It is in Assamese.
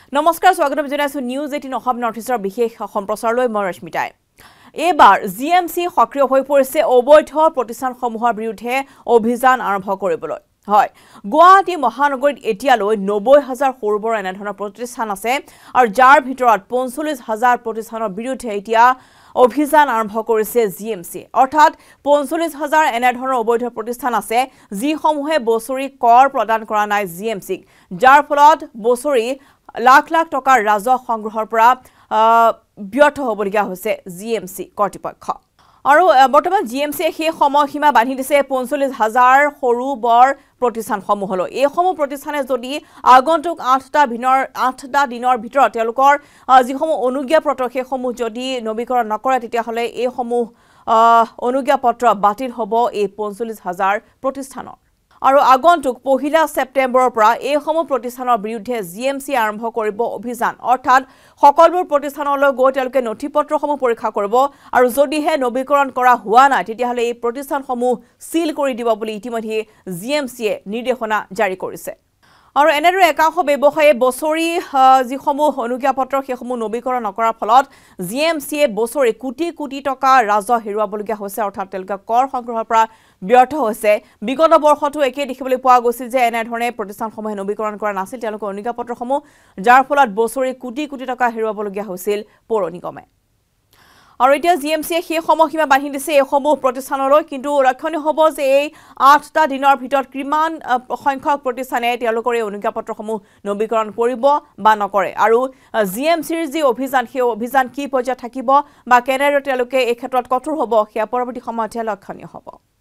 নমস্কাৰ স্বাগতম জনাইছো নিউজ 18 অসম নৰ্থইষ্টৰ বিশেষ সম্প্ৰচাৰলৈ মই ৰশ্মিতাই এবাৰ GMC সক্ৰিয় হৈ পৰিছে অবৈধ প্ৰতিষ্ঠানসমূহৰ বিৰুদ্ধে অভিযান আৰম্ভ কৰিবলৈ হয় গুৱাহাটী মহানগৰীত এতিয়ালৈ 90000 সৰুবৰ এনে ধৰণৰ প্ৰতিষ্ঠান আছে আৰু যাৰ ভিতৰত 45000 প্ৰতিষ্ঠানৰ বিৰুদ্ধে এতিয়া অভিযান আৰম্ভ কৰিছে GMC অৰ্থাৎ 45000 এনে ধৰণৰ অবৈধ প্ৰতিষ্ঠান আছে যিসমূহে বছৰি কৰ প্ৰদান কৰা নাই GMC যাৰ ফলত বছৰি লাখ লাখ টকাৰ ৰাজহ সংগ্ৰহৰ পৰা ব্যৰ্থ হ'বলগীয়া হৈছে GMC কৰ্তৃপক্ষ আৰু বৰ্তমান GMC সেই সময়সীমা বান্ধি দিছে 45000 সৰু বৰ প্ৰতিষ্ঠানসমূহলৈ এই সমূহ প্ৰতিষ্ঠানে যদি আগন্তুক 8টা দিনৰ ভিতৰত তেওঁলোকৰ যিসমূহ অনুজ্ঞাপত্ৰ সেইসমূহ যদি নৱীকৰণ নকৰে তেতিয়া হলে এই সমূহ অনুজ্ঞাপত্ৰ বাতিল হ'ব এই 45000 প্ৰতিষ্ঠানৰ আৰু আগন্তুক 1 ছেপ্টেম্বৰৰ পৰা এই সমূহ প্ৰতিষ্ঠানৰ বিৰুদ্ধে GMC আৰম্ভ কৰিব অভিযান অৰ্থাৎ সকলোবোৰ প্ৰতিষ্ঠানলৈ গৈ তেওঁলোকে নথিপত্ৰসমূহ পৰীক্ষা কৰিব আৰু যদিহে নৱীকৰণ কৰা হোৱা নাই তেতিয়া হলে এই প্ৰতিষ্ঠানসমূহ সিল কৰি দিব বুলি ইতিমধ্যে GMC এ নিৰ্দেশনা জাৰি কৰিছে আৰু এনেদৰে একাংশ ব্যৱসায়ী বছৰি যিসমূহ অনুজ্ঞাপত্ৰ সেইসমূহ নৱীকৰণ নকৰাৰ ফলত GMC এ বছৰি কোটি কোটি টকা ৰাজহ হেৰুৱাবলগীয়া হৈছে অৰ্থাৎ তেওঁলোকে কৰ সংগ্ৰহৰ পৰা ব্যৰ্থ হৈছে বিগত বৰ্ষটো একে দেখিবলৈ পোৱা গৈছিল যে এনে ধৰণে প্ৰতিষ্ঠানসমূহে নৱীকৰণ কৰা নাছিল তেওঁলোকৰ অনুজ্ঞাপত্ৰসমূহ যাৰ ফলত বছৰি কোটি কোটি টকা হেৰুৱাবলগীয়া হৈছিল পৌৰ নিগমে আৰু এতিয়া GMC এ সেই সময়সীমা বান্ধি দিছে এই সমূহ প্ৰতিষ্ঠানলৈ কিন্তু লক্ষণীয় হ'ব যে এই 8টা দিনৰ ভিতৰত কিমান সংখ্যক প্ৰতিষ্ঠানে তেওঁলোকৰ এই অনুজ্ঞাপত্ৰসমূহ নৱীকৰণ কৰিব বা নকৰে আৰু GMC ৰ যি অভিযান সেই অভিযান কি পৰ্যায়ত থাকিব বা কেনেদৰে তেওঁলোকে এই ক্ষেত্ৰত কঠোৰ হ'ব সেয়া পৰৱৰ্তী সময়ত লক্ষণীয় হ'ব